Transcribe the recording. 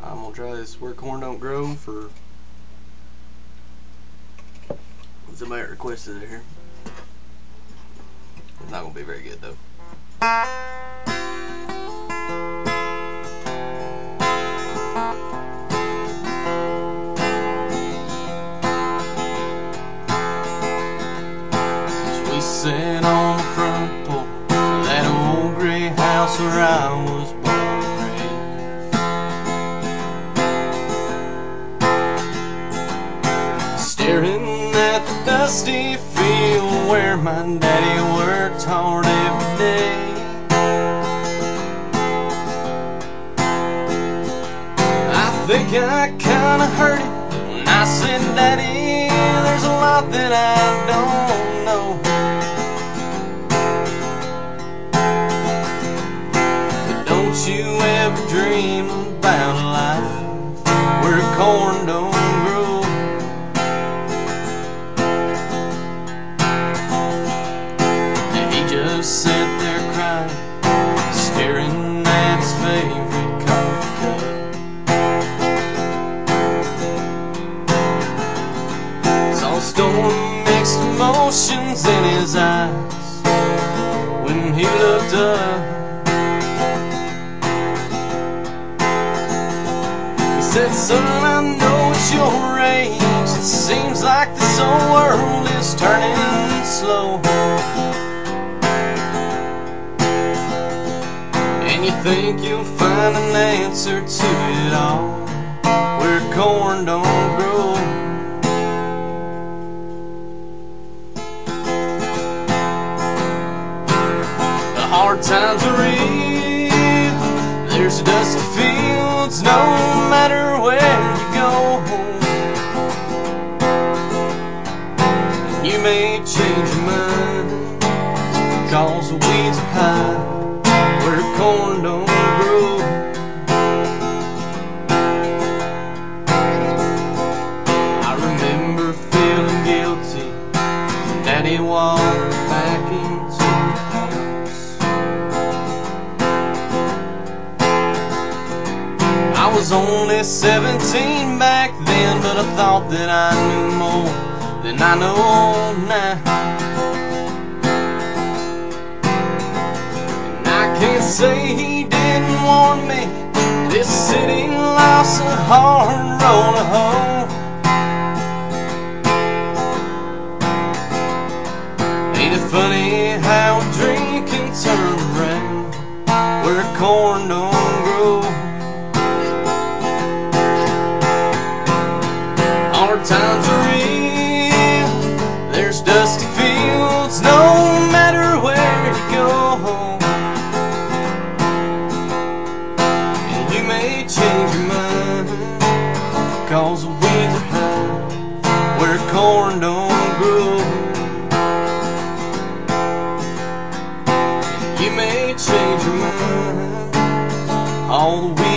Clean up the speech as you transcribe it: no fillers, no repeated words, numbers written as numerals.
I'm gonna try this where corn don't grow for somebody requested it here. It's not gonna be very good though. So we sat on the front porch of that old gray house where I was born. Staring at the dusty field where my daddy worked hard every day. I think I kinda heard it when I said, Daddy, there's a lot that I don't know. But don't you ever dream about a life where corn don't grow. Just sat there crying, staring at his favorite coffee cup. Saw storm mixed emotions in his eyes when he looked up. He said, son, I know it's your age. It seems like this whole world is turning slow. And you think you'll find an answer to it all where corn don't grow. The hard times are real. There's dusty fields no matter where you go. And you may change your mind cause the weeds are high where corn don't grow. I remember feeling guilty when Daddy walked back into the house. I was only 17 back then, but I thought that I knew more than I know now. Can't say he didn't warn me. This city life's a hard road to hoe. Ain't it funny how a dream can turn around where corn don't grow? Hard times are real. There's dusty fields no matter where you go. Change your mind cause the weeds are high where corn don't grow. And you may change your mind, all the weeds